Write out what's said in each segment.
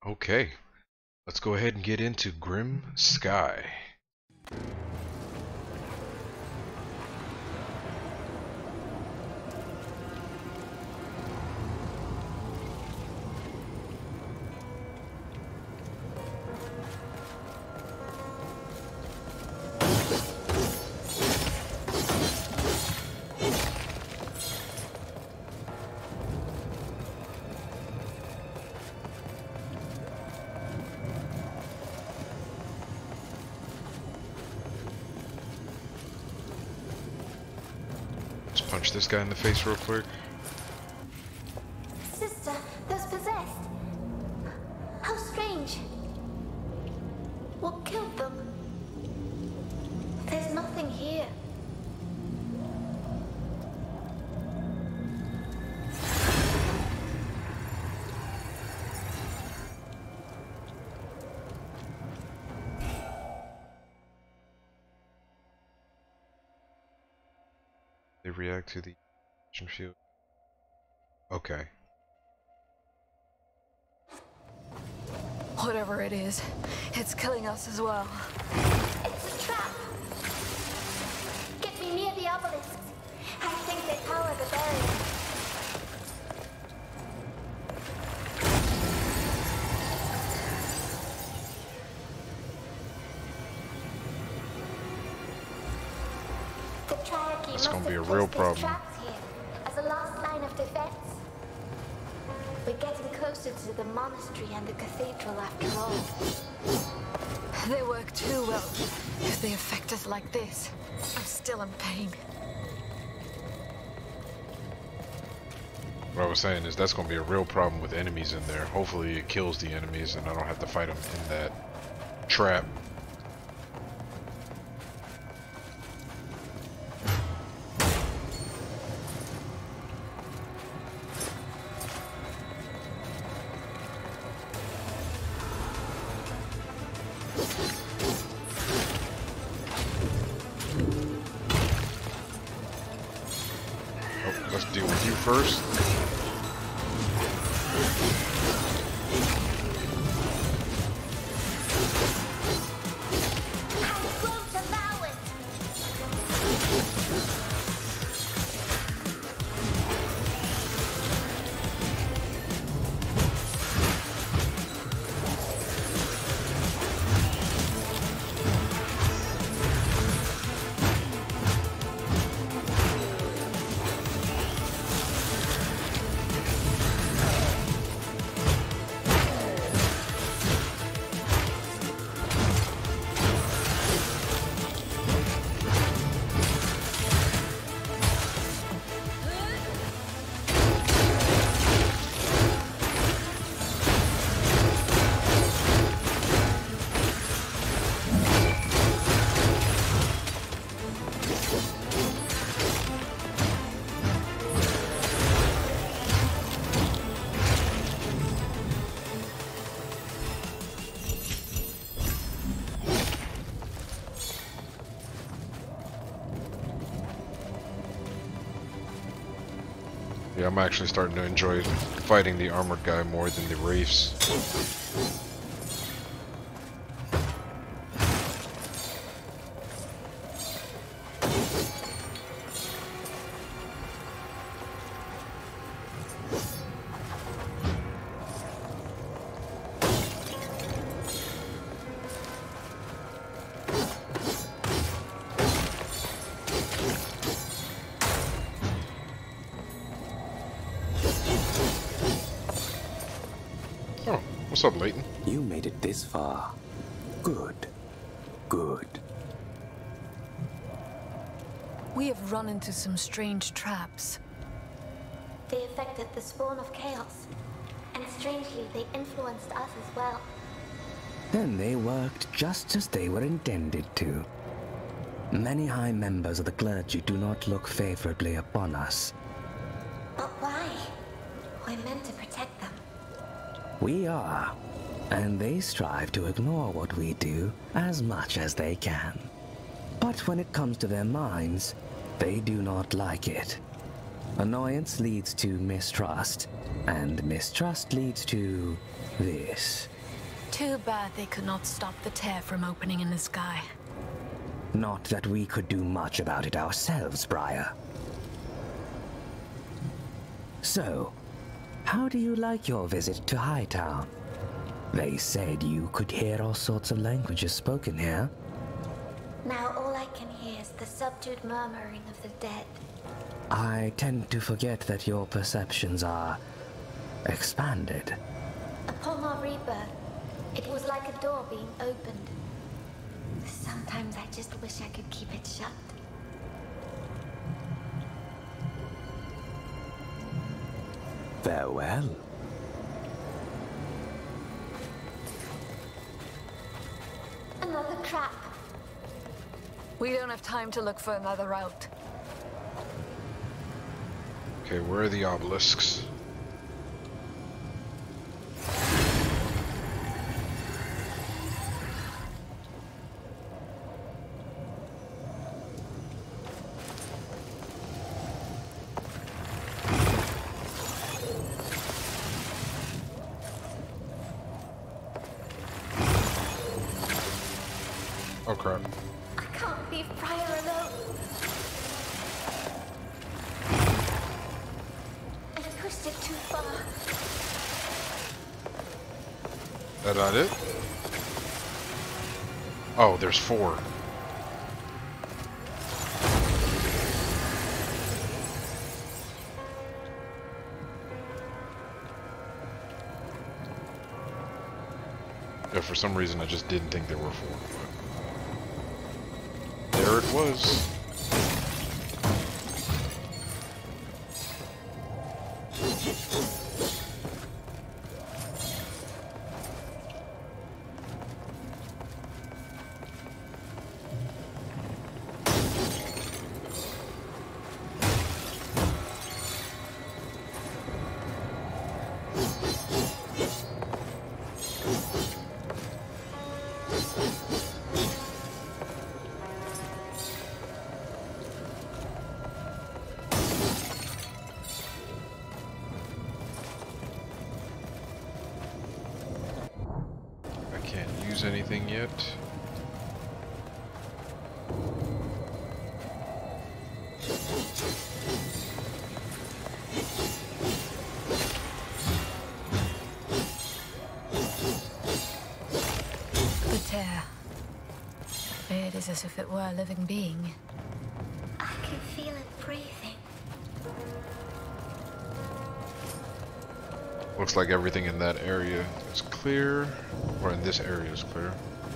Okay, let's go ahead and get into Grim Sky. Punch this guy in the face real quick. Sister, those possessed. How strange. What killed them? There's nothing here. They react to the action field. Okay. Whatever it is, it's killing us as well. It's a trap. Get me near the obelisks. I think they power the barrier. That's gonna be a real problem. Traps here as a last line of defense. We're getting closer to the monastery and the cathedral after all. They work too well. If they affect us like this, I'm still in pain. What I was saying is that's gonna be a real problem with enemies in there. Hopefully it kills the enemies and I don't have to fight them in that trap. Let's deal with you first. Yeah, I'm actually starting to enjoy fighting the armored guy more than the Wraiths. Oh, what's up, Leighton? You made it this far. Good. Good. We have run into some strange traps. They affected the spawn of chaos. And strangely, they influenced us as well. And they worked just as they were intended to. Many high members of the clergy do not look favorably upon us. But why? We're meant to protect them. We are. And they strive to ignore what we do as much as they can. But when it comes to their minds, they do not like it. Annoyance leads to mistrust, and mistrust leads to this. Too bad they could not stop the tear from opening in the sky. Not that we could do much about it ourselves, Briar. So, how do you like your visit to Hightown? They said you could hear all sorts of languages spoken here. Now all I can hear is the subdued murmuring of the dead. I tend to forget that your perceptions are expanded. Upon our rebirth, it was like a door being opened. Sometimes I just wish I could keep it shut. Farewell. Another trap. We don't have time to look for another route. Okay, where are the obelisks? Oh crap. I can't leave Briar alone. I pushed it too far. That not it? Oh, there's 4. Yeah, for some reason I just didn't think there were 4, but there it was. Anything yet? The tear. It is as if it were a living being. I can feel it breathing. Looks like everything in that area is clear, or in this area is clear.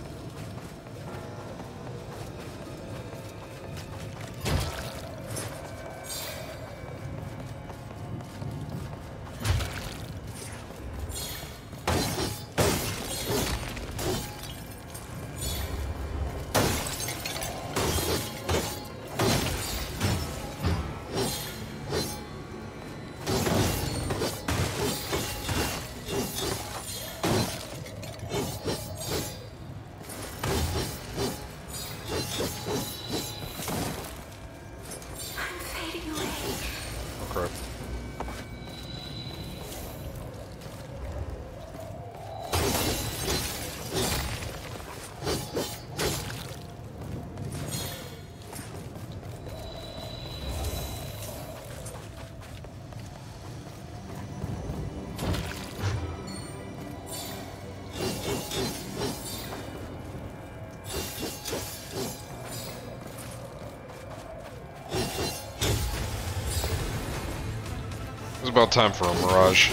It's about time for a mirage.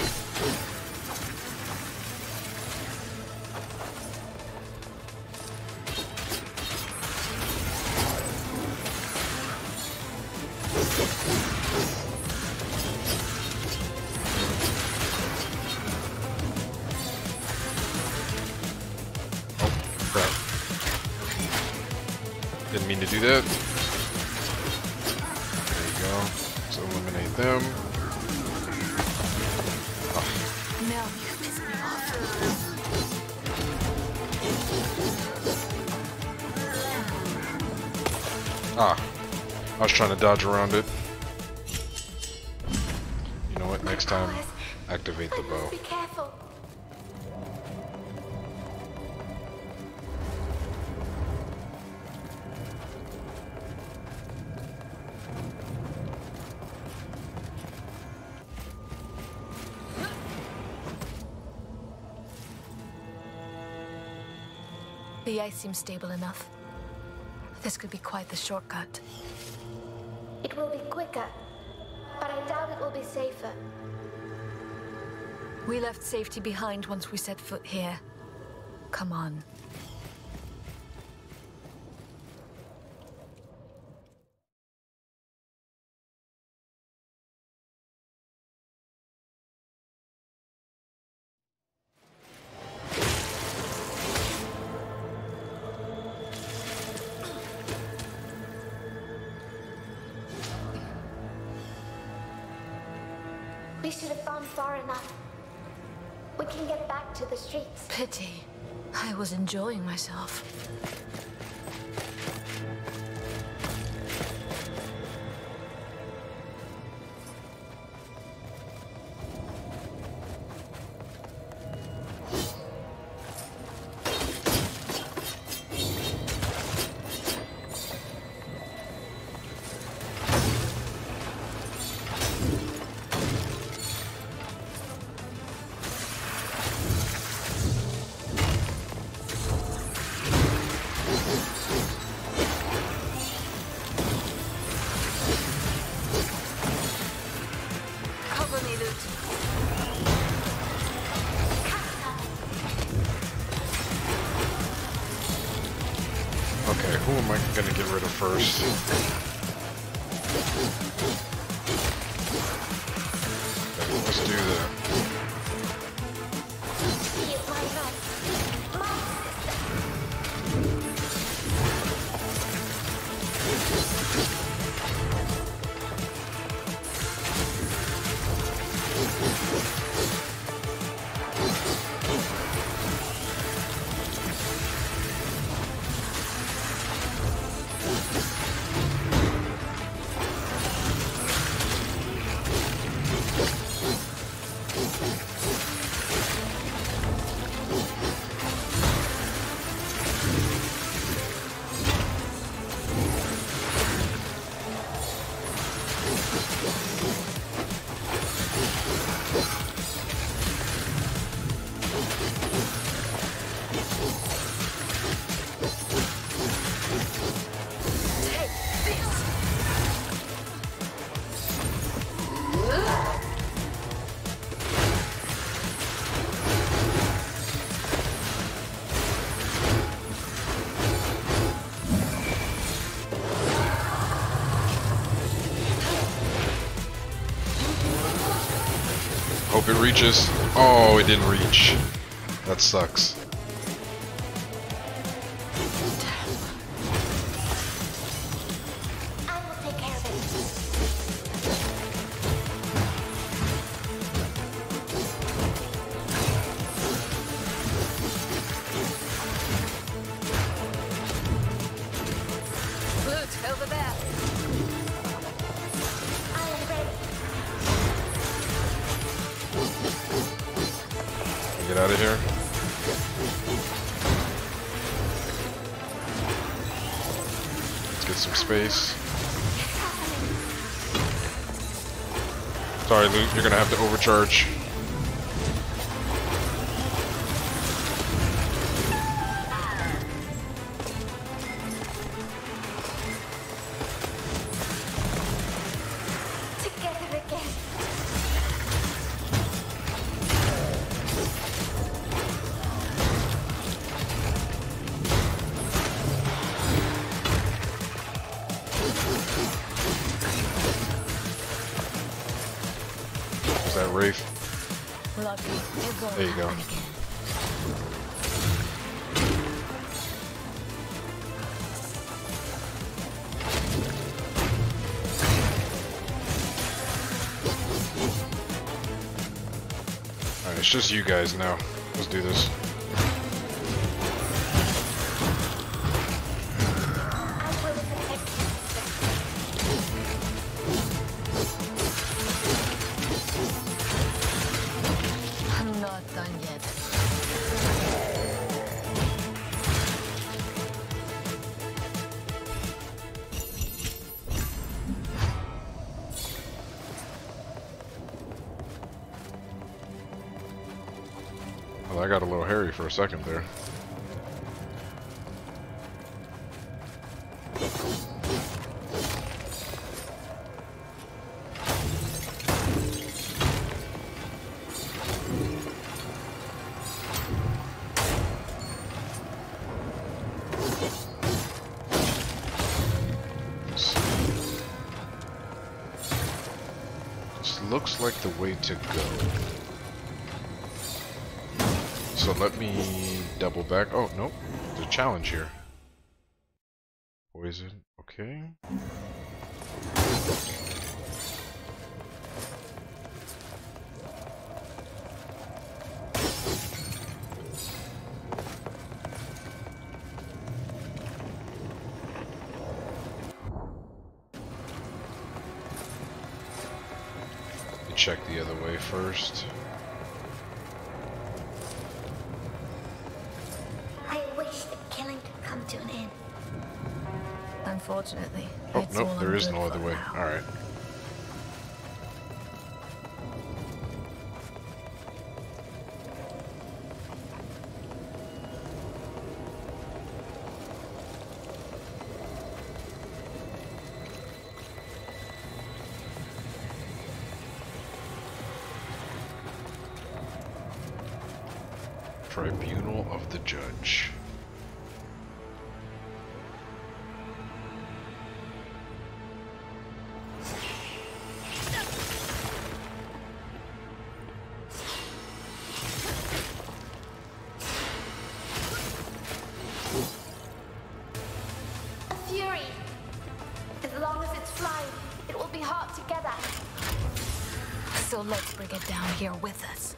Oh, crap. Didn't mean to do that. There you go. Let's eliminate them. No, you pissed me off. Ah, I was trying to dodge around it. You know what? Next time, activate the bow. Be careful. The ice seems stable enough. This could be quite the shortcut. It will be quicker, but I doubt it will be safer. We left safety behind once we set foot here. Come on. We should have gone far enough. We can get back to the streets. Pity. I was enjoying myself. Okay, who am I gonna get rid of first? Okay, let's do that. He is my friend. My Hope it reaches. Oh, it didn't reach. That sucks. I will take care of Lute, over there. I am ready. Get out of here. Let's get some space. Sorry, Luke, you're gonna have to overcharge. Together again. Is that Wraith? Lucky. They're going There you go. happen again. Alright, it's just you guys now. Let's do this. I will protect you. I'm not done yet. Well, I got a little hairy for a second there. looks like the way to go. So let me double back. Oh, nope. There's a challenge here. Poison. Okay. Check the other way first. I wish that killing could come to an end. Unfortunately, Oh, it's nope, all there is good no other for way. now. Alright. Tribunal of the Judge. A fury. As long as it's flying, it will be hard to get at. So let's bring it down here with us.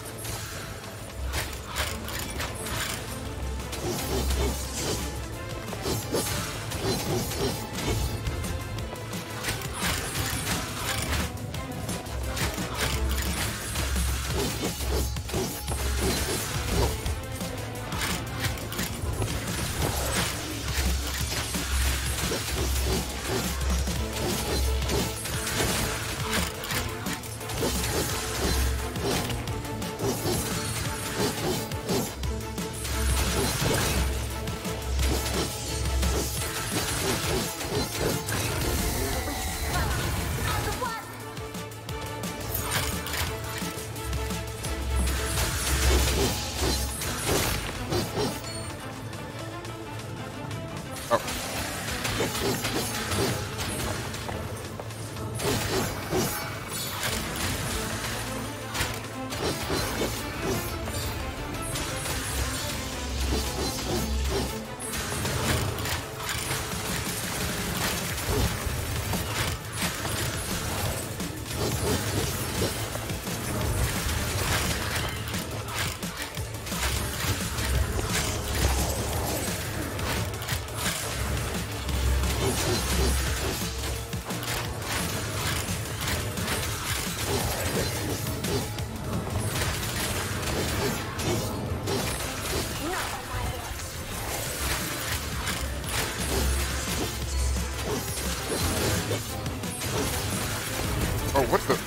Oh, what the?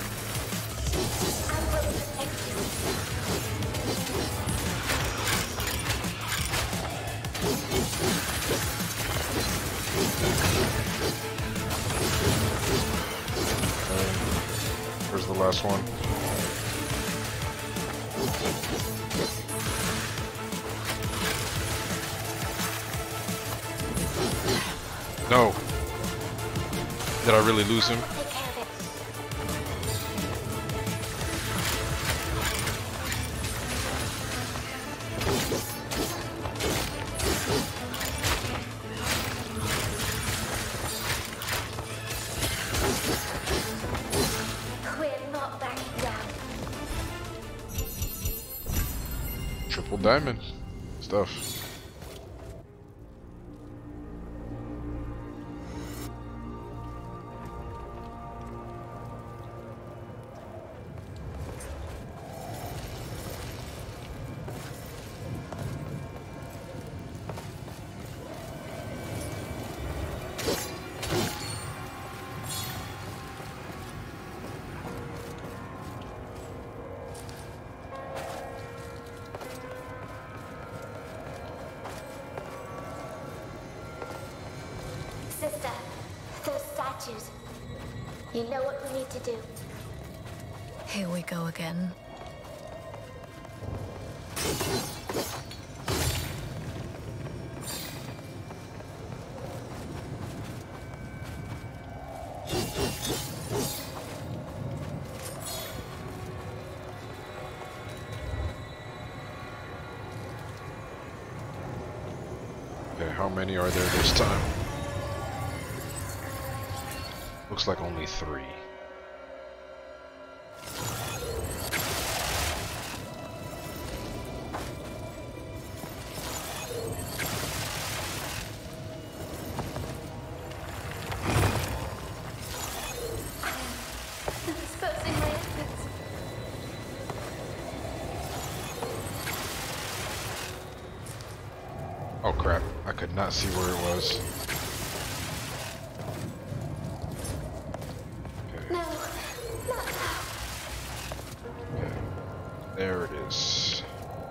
Where's the last one? No. Did I really lose him? Take care of it. We're not backing down. Triple diamond stuff. Sister, those statues. You know what we need to do. Here we go again. Okay, how many are there this time? Looks like only 3. Oh crap, I could not see where it was. Okay. No, not now. Okay. There it is.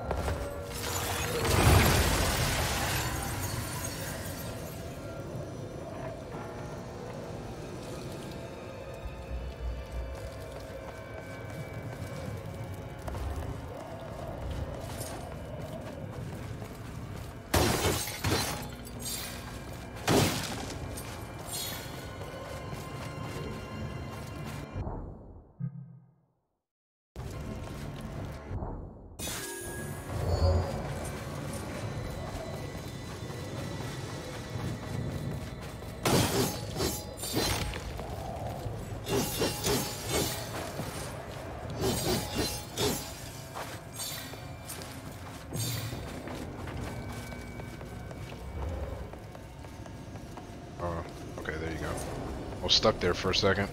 Okay, there you go. I was stuck there for a second.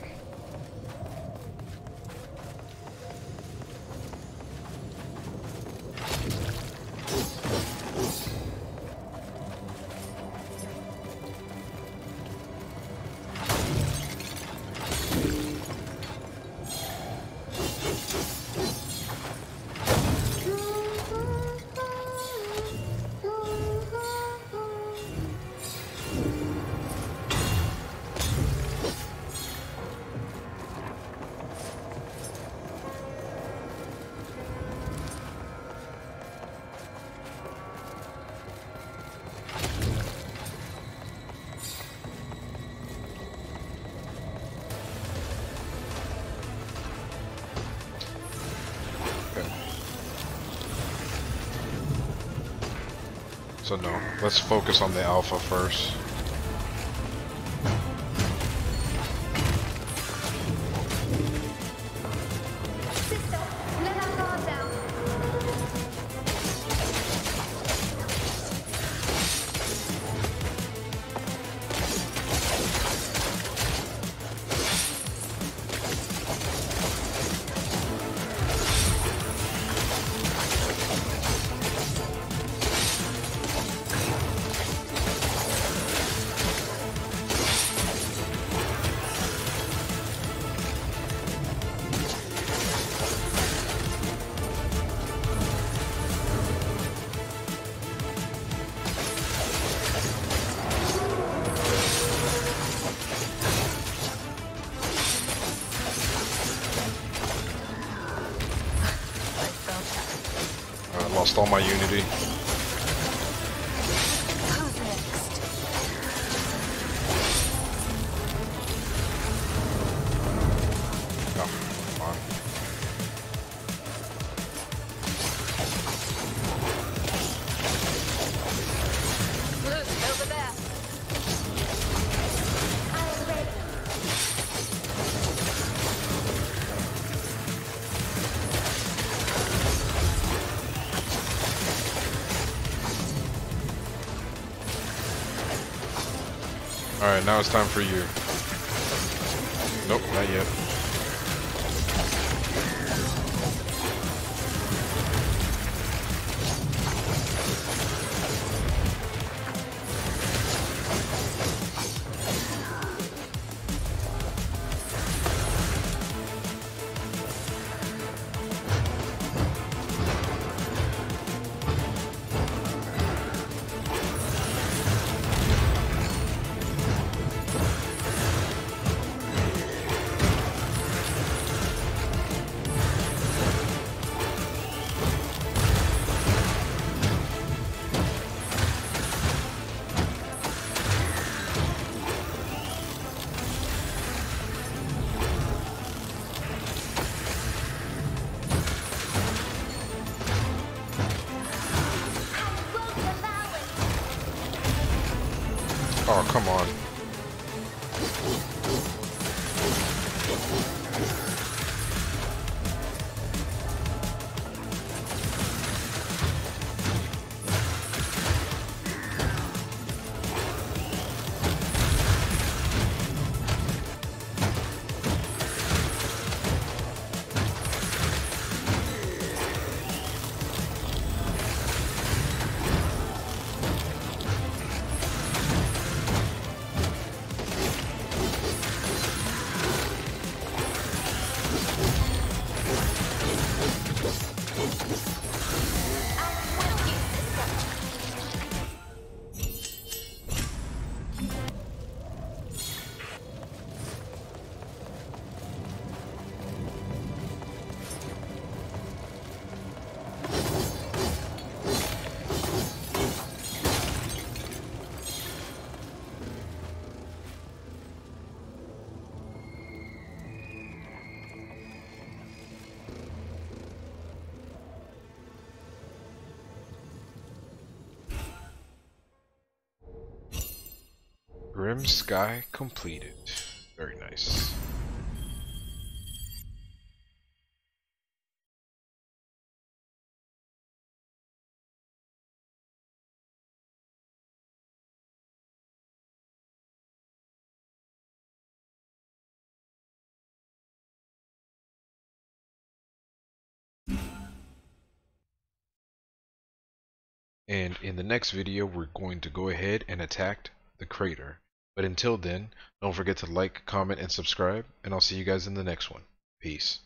So no, let's focus on the alpha first. Sister, let our guard down. Lost all my unity. Who's next? Oh, come on. Lute, over there. I am ready. Alright, now it's time for you. Nope, not yet. Oh, come on. Grim Sky completed. Very nice. And in the next video, we're going to go ahead and attack the crater. But until then, don't forget to like, comment, and subscribe, and I'll see you guys in the next one. Peace.